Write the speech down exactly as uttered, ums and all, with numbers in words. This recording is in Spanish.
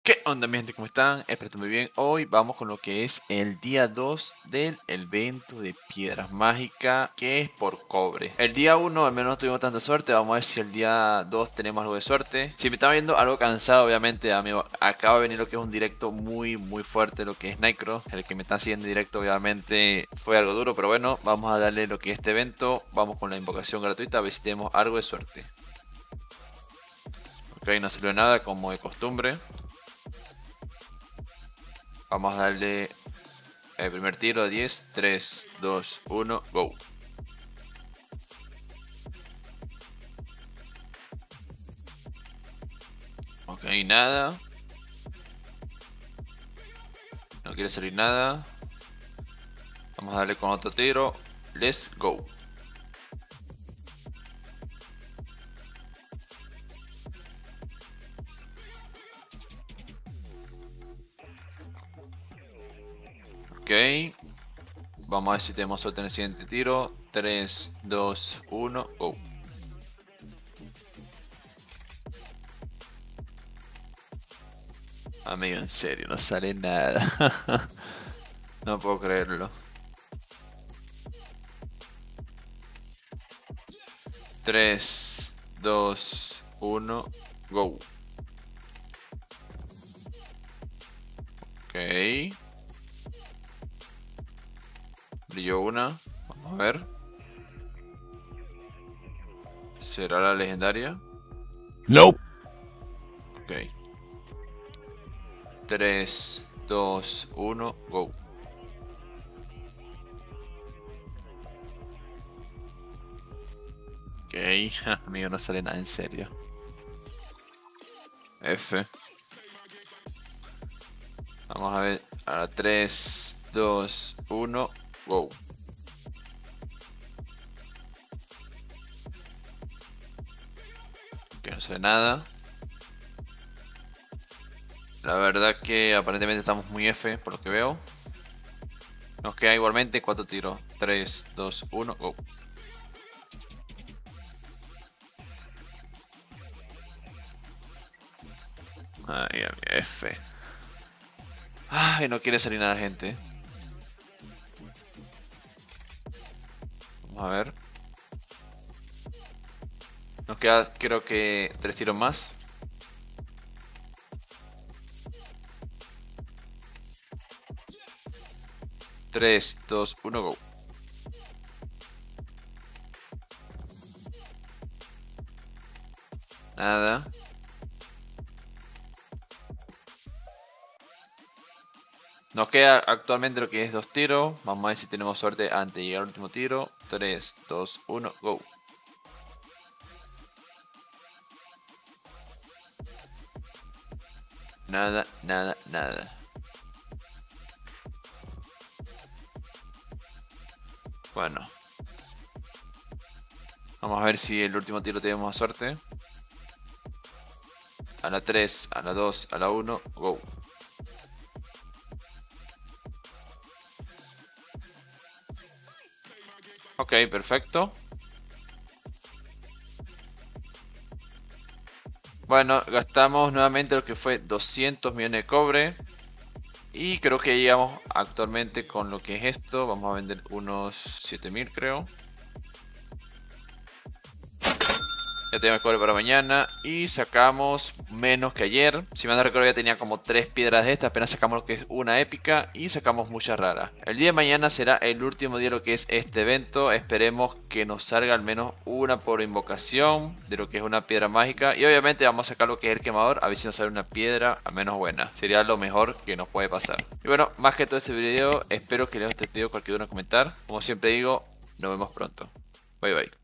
¿Qué onda mi gente? ¿Cómo están? Espero que estén muy bien. Hoy vamos con lo que es el día dos del evento de piedras mágicas, que es por cobre. El día uno al menos no tuvimos tanta suerte. Vamos a ver si el día dos tenemos algo de suerte. Si me están viendo algo cansado, obviamente, amigo, acaba de venir lo que es un directo muy muy fuerte, lo que es Nightcross. El que me está siguiendo en directo obviamente fue algo duro, pero bueno, vamos a darle lo que es este evento. Vamos con la invocación gratuita a ver si tenemos algo de suerte. Ok, no salió nada como de costumbre. Vamos a darle el primer tiro a diez, tres, dos, uno, go. Ok, nada. No quiere salir nada. Vamos a darle con otro tiro. Let's go. Ok. Vamos a ver si tenemos suerte en el siguiente tiro. tres, dos, uno, go. Amigo, en serio, no sale nada. No puedo creerlo. tres, dos, uno, go. Ok. Brilló una. Vamos a ver. ¿Será la legendaria? Nope. Ok. tres, dos, uno, go. Ok, amigo, no sale nada en serio. F. Vamos a ver. Ahora tres, dos, uno, go. Que no sale nada. La verdad que aparentemente estamos muy F por lo que veo. Nos queda igualmente cuatro tiros. tres, dos, uno, go. Ay, amigo, F. Ay, no quiere salir nada, gente. Vamos a ver. Nos queda, creo que, tres tiros más. tres, dos, uno, go. Nada. Nos queda actualmente lo que es dos tiros. Vamos a ver si tenemos suerte antes de llegar al último tiro. tres, dos, uno, go. Nada, nada, nada. Bueno. Vamos a ver si el último tiro tenemos más suerte. A la tres, a la dos, a la uno, go. Ok, perfecto. Bueno, gastamos nuevamente lo que fue doscientos millones de cobre. Y creo que llegamos actualmente con lo que es esto. Vamos a vender unos siete mil, creo. Ya tenemos cobre para mañana. Y sacamos menos que ayer. Si me no recuerdo, ya tenía como tres piedras de estas. Apenas sacamos lo que es una épica. Y sacamos muchas raras. El día de mañana será el último día de lo que es este evento. Esperemos que nos salga al menos una por invocación de lo que es una piedra mágica. Y obviamente vamos a sacar lo que es el quemador. A ver si nos sale una piedra al menos buena. Sería lo mejor que nos puede pasar. Y bueno, más que todo este video, espero que les haya este video cualquier duda en comentar. Como siempre digo, nos vemos pronto. Bye bye.